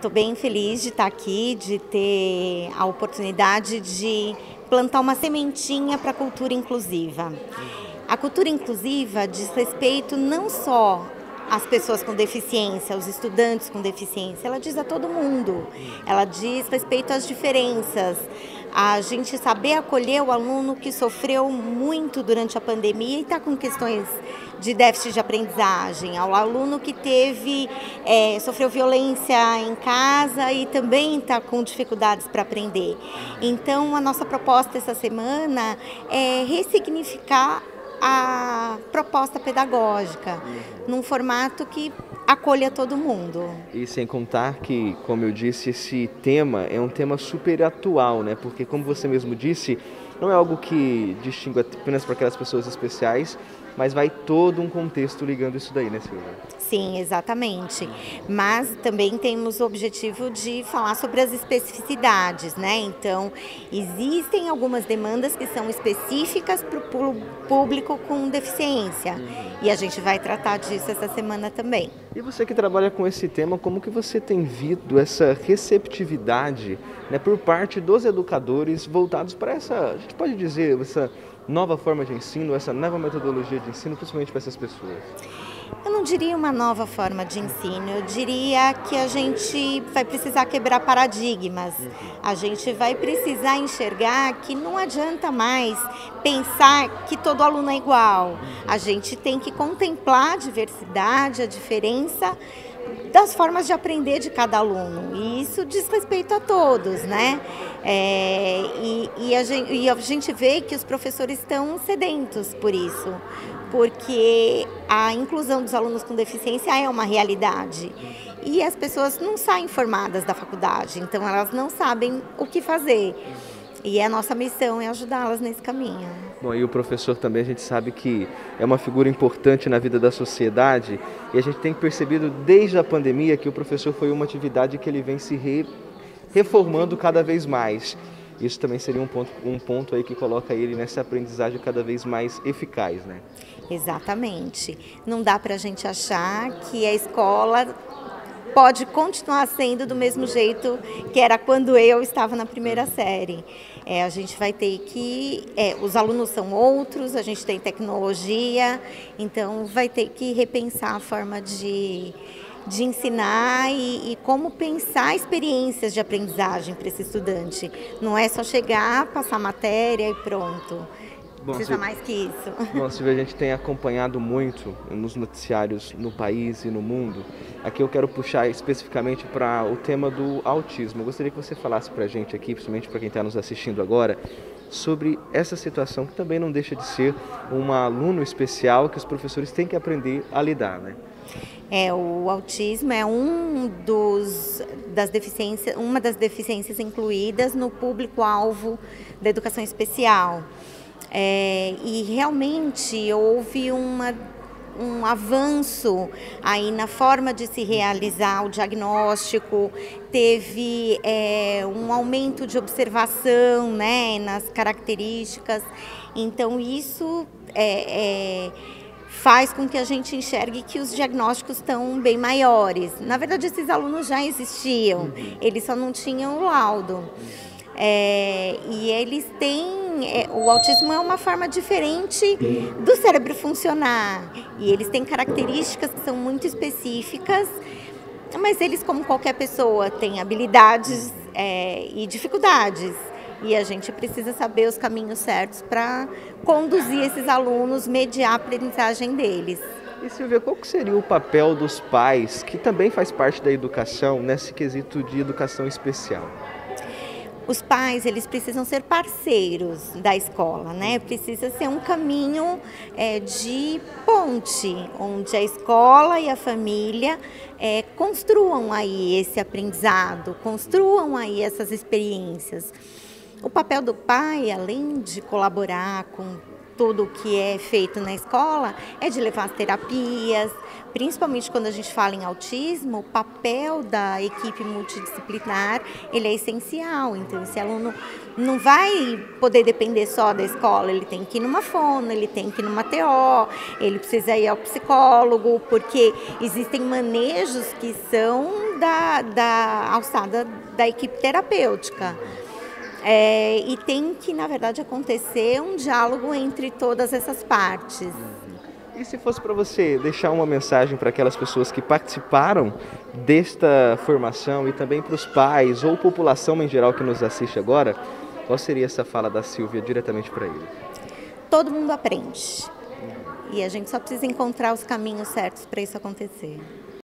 estou bem feliz de estar aqui, de ter a oportunidade de plantar uma sementinha para a cultura inclusiva. A cultura inclusiva diz respeito não só às pessoas com deficiência, aos estudantes com deficiência, ela diz a todo mundo. Ela diz respeito às diferenças, a gente saber acolher o aluno que sofreu muito durante a pandemia e está com questões de déficit de aprendizagem, ao aluno que sofreu violência em casa e também está com dificuldades para aprender. Então, a nossa proposta essa semana é ressignificar a proposta pedagógica num formato que acolha todo mundo. E sem contar que, como eu disse, esse tema é um tema super atual, né? Porque, como você mesmo disse, não é algo que distingue apenas para aquelas pessoas especiais, mas vai todo um contexto ligando isso daí, né, Silvia? Sim, exatamente. Mas também temos o objetivo de falar sobre as especificidades, né? Então, existem algumas demandas que são específicas para o público com deficiência. E a gente vai tratar disso essa semana também. E você que trabalha com esse tema, como que você tem visto essa receptividade, né, por parte dos educadores voltados para essa, a gente pode dizer, essa nova forma de ensino, essa nova metodologia de ensino, principalmente para essas pessoas? Eu não diria uma nova forma de ensino, eu diria que a gente vai precisar quebrar paradigmas. A gente vai precisar enxergar que não adianta mais pensar que todo aluno é igual. A gente tem que contemplar a diversidade, a diferença das formas de aprender de cada aluno. E isso diz respeito a todos, né? E a gente vê que os professores estão sedentos por isso, porque a inclusão dos alunos com deficiência é uma realidade. E as pessoas não saem formadas da faculdade, então elas não sabem o que fazer. E a nossa missão é ajudá-las nesse caminho. Bom, e o professor também, a gente sabe que é uma figura importante na vida da sociedade, e a gente tem percebido desde a pandemia que o professor foi uma atividade que ele vem se reformando cada vez mais. Isso também seria um ponto aí que coloca ele nessa aprendizagem cada vez mais eficaz, né? Exatamente. Não dá para a gente achar que a escola pode continuar sendo do mesmo jeito que era quando eu estava na primeira série. A gente vai ter que... os alunos são outros, a gente tem tecnologia, então vai ter que repensar a forma de ensinar e como pensar experiências de aprendizagem para esse estudante. Não é só chegar, passar matéria e pronto. Bom, precisa mais que isso. Bom, Silvia, a gente tem acompanhado muito nos noticiários no país e no mundo. Aqui eu quero puxar especificamente para o tema do autismo. Eu gostaria que você falasse para a gente aqui, principalmente para quem está nos assistindo agora, sobre essa situação que também não deixa de ser um aluno especial que os professores têm que aprender a lidar, né? O autismo é uma das deficiências incluídas no público-alvo da educação especial. E realmente houve um avanço aí na forma de se realizar o diagnóstico, teve um aumento de observação, né, nas características, então isso faz com que a gente enxergue que os diagnósticos estão bem maiores. Na verdade, esses alunos já existiam, eles só não tinham o laudo. E eles têm... o autismo é uma forma diferente do cérebro funcionar. E eles têm características que são muito específicas, mas eles, como qualquer pessoa, têm habilidades e dificuldades. E a gente precisa saber os caminhos certos para conduzir esses alunos, mediar a aprendizagem deles. E Silvia, qual que seria o papel dos pais, que também faz parte da educação, nesse quesito de educação especial? Os pais, eles precisam ser parceiros da escola, né? Precisa ser um caminho de ponte, onde a escola e a família construam aí esse aprendizado, construam aí essas experiências. O papel do pai, além de colaborar com tudo que é feito na escola é de levar as terapias, principalmente quando a gente fala em autismo, o papel da equipe multidisciplinar, ele é essencial. Então, esse aluno não vai poder depender só da escola, ele tem que ir numa fono, ele tem que ir numa TO, ele precisa ir ao psicólogo, porque existem manejos que são da alçada da equipe terapêutica. E tem que, na verdade, acontecer um diálogo entre todas essas partes. E se fosse para você deixar uma mensagem para aquelas pessoas que participaram desta formação e também para os pais ou população em geral que nos assiste agora, qual seria essa fala da Silvia diretamente para eles? Todo mundo aprende. E a gente só precisa encontrar os caminhos certos para isso acontecer.